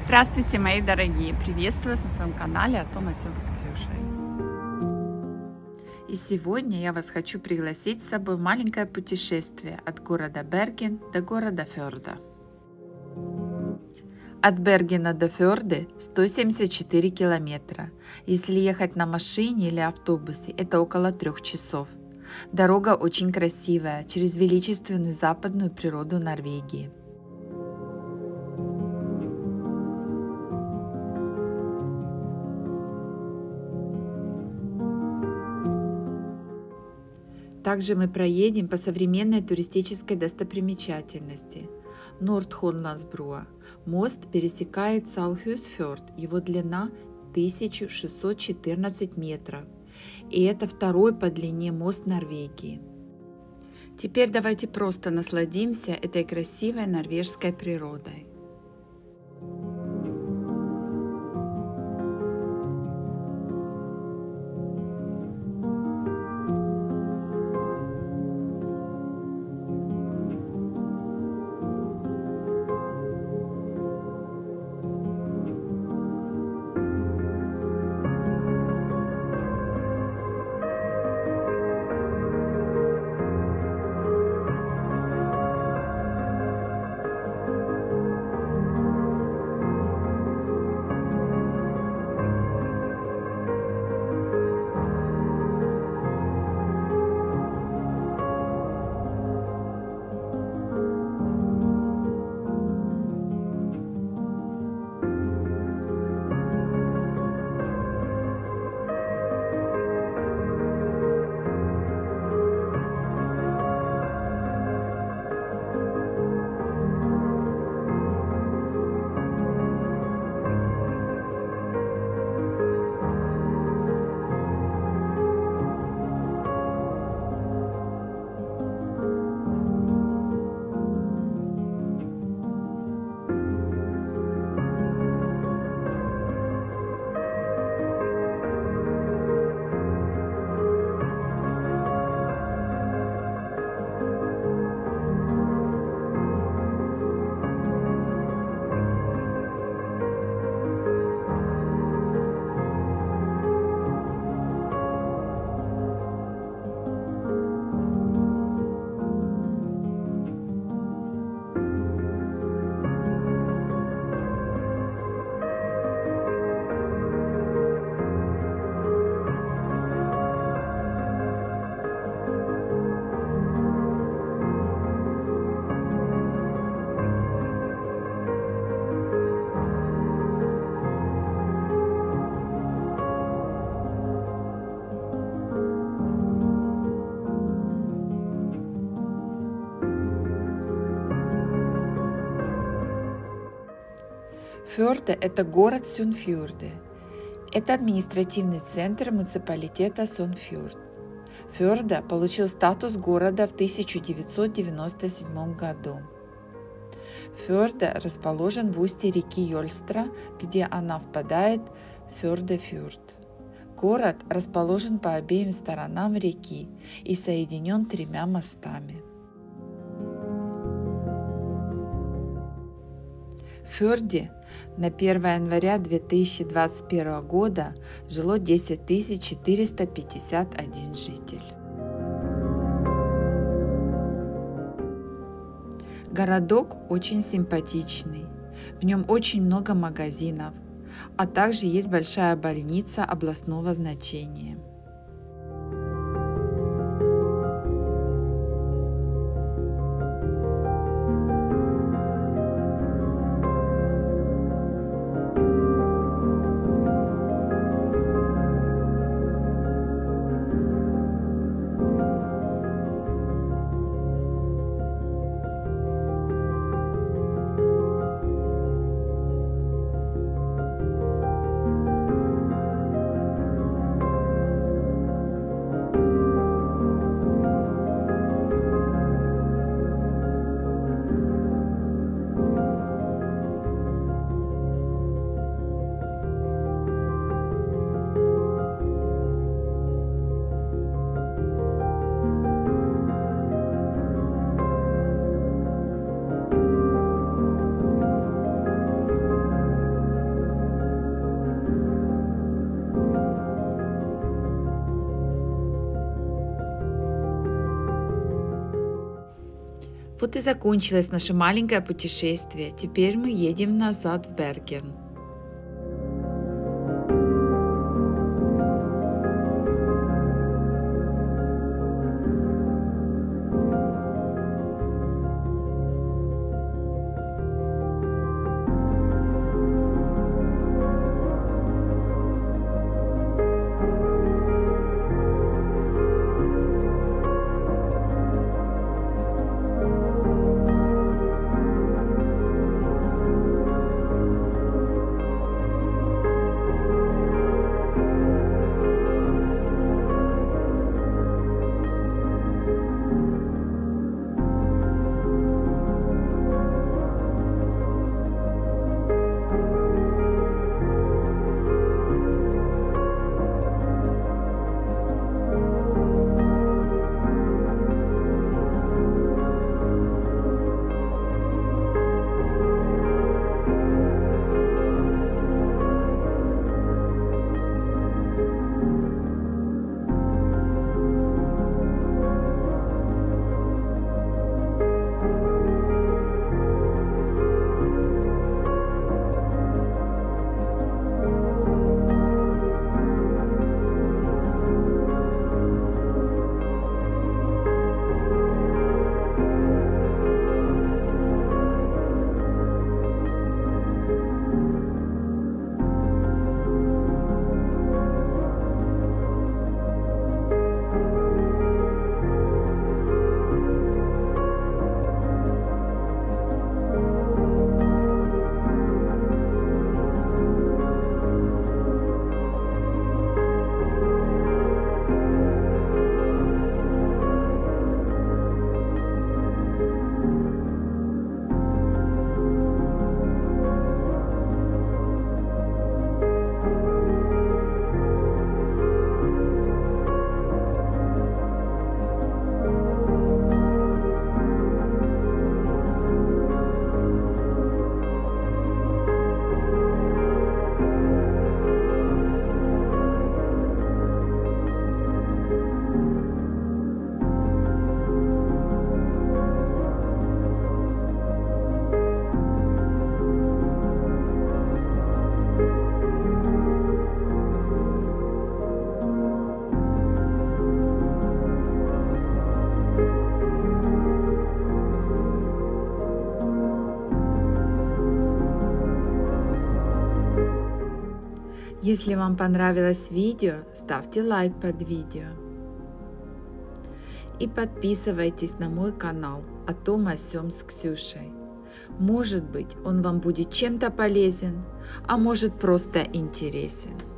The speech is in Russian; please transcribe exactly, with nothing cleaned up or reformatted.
Здравствуйте, мои дорогие! Приветствую вас на своем канале о том о сём с Ксюшей. И сегодня я вас хочу пригласить с собой в маленькое путешествие от города Берген до города Фёрда. От Бергена до Фёрды сто семьдесят четыре километра. Если ехать на машине или автобусе, это около трех часов. Дорога очень красивая, через величественную западную природу Норвегии. Также мы проедем по современной туристической достопримечательности Норд-Холландсбруа. Мост пересекает Салхюсфьорд, его длина тысяча шестьсот четырнадцать метров. И это второй по длине мост Норвегии. Теперь давайте просто насладимся этой красивой норвежской природой. Фёрда – это город Сунфjorды. Это административный центр муниципалитета Сунфjord. Фёрда получил статус города в тысяча девятьсот девяносто седьмом году. Фёрда расположен в устье реки Йольстра, где она впадает в Фёрдефjord. Город расположен по обеим сторонам реки и соединен тремя мостами. В Фёрде на первое января две тысячи двадцать первого года жило десять тысяч четыреста пятьдесят один житель. Городок очень симпатичный, в нем очень много магазинов, а также есть большая больница областного значения. Вот и закончилось наше маленькое путешествие. Теперь мы едем назад в Берген. Если вам понравилось видео, ставьте лайк под видео. И подписывайтесь на мой канал «О том о сём с Ксюшей». Может быть, он вам будет чем-то полезен, а может просто интересен.